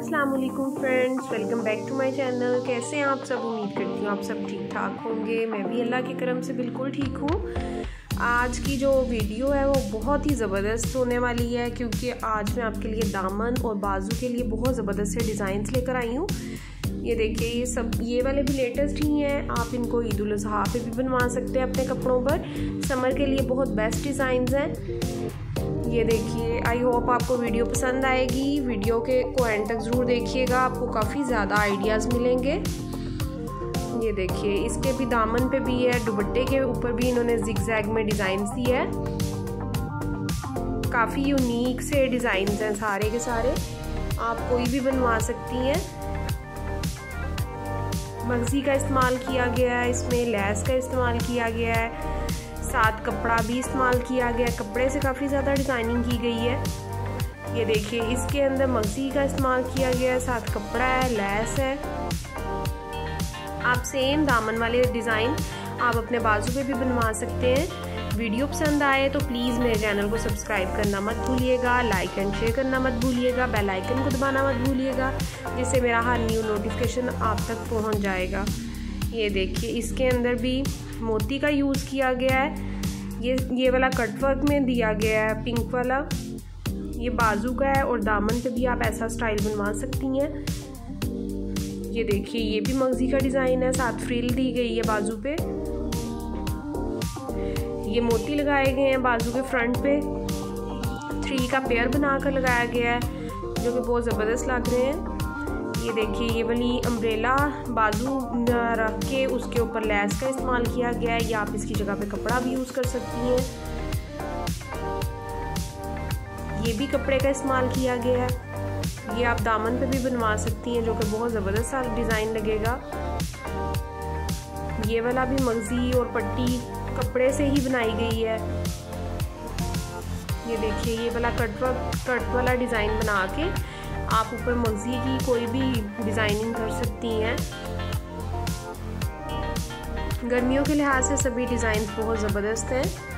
अस्सलाम वालेकुम friends, welcome back to my channel. कैसे हैं आप सब? उम्मीद करती हूँ आप सब ठीक ठाक होंगे। मैं भी अल्लाह के करम से बिल्कुल ठीक हूँ। आज की जो वीडियो है वो बहुत ही ज़बरदस्त होने वाली है, क्योंकि आज मैं आपके लिए दामन और बाजू के लिए बहुत ज़बरदस्त से डिज़ाइंस लेकर आई हूँ। ये देखिए, ये वाले भी लेटेस्ट ही हैं। आप इनको ईद उल अज़हा पे भी बनवा सकते हैं अपने कपड़ों पर। समर के लिए बहुत बेस्ट डिज़ाइंस हैं। ये देखिए, आई होप आपको वीडियो पसंद आएगी। वीडियो को एंड तक ज़रूर देखिएगा, आपको काफ़ी ज़्यादा आइडियाज़ मिलेंगे। ये देखिए, इसके भी दामन पे भी है, दुपट्टे के ऊपर भी इन्होंने जिगजैग में डिज़ाइन दी है। काफ़ी यूनिक से डिज़ाइंस हैं सारे के सारे, आप कोई भी बनवा सकती हैं। मगज़ी का इस्तेमाल किया गया है, इसमें लेस का इस्तेमाल किया गया है, साथ कपड़ा भी इस्तेमाल किया गया है। कपड़े से काफ़ी ज़्यादा डिज़ाइनिंग की गई है। ये देखिए, इसके अंदर मगज़ी का इस्तेमाल किया गया है, साथ कपड़ा है, लेस है। आप सेम दामन वाले डिज़ाइन आप अपने बाजू पे भी बनवा सकते हैं। वीडियो पसंद आए तो प्लीज़ मेरे चैनल को सब्सक्राइब करना मत भूलिएगा, लाइक एंड शेयर करना मत भूलिएगा, बेल आइकन को दबाना मत भूलिएगा, जिससे मेरा हर न्यू नोटिफिकेशन आप तक पहुंच जाएगा। ये देखिए, इसके अंदर भी मोती का यूज़ किया गया है। ये वाला कटवर्क में दिया गया है, पिंक वाला। ये बाजू का है और दामन पे भी आप ऐसा स्टाइल बनवा सकती हैं। ये देखिए, ये भी मगज़ी का डिज़ाइन है, साथ फ्रिल दी गई है बाजू पे। ये मोती लगाए गए हैं बाजू के फ्रंट पे। 3 का पेयर बनाकर लगाया गया है, जो कि बहुत ज़बरदस्त लग रहे हैं। ये देखिए, ये वाली अम्ब्रेला बाजू रख के उसके ऊपर लेस का इस्तेमाल किया गया है, या आप इसकी जगह पे कपड़ा भी यूज़ कर सकती हैं। ये भी कपड़े का इस्तेमाल किया गया है। ये आप दामन पे भी बनवा सकती हैं, जो कि बहुत ज़बरदस्त सा डिज़ाइन लगेगा। ये वाला भी मगज़ी और पट्टी कपड़े से ही बनाई गई है। ये देखिए, ये वाला कट वाला डिज़ाइन बना के आप ऊपर मगज़ी की कोई भी डिज़ाइनिंग कर सकती हैं। गर्मियों के लिहाज से सभी डिज़ाइन बहुत ज़बरदस्त हैं।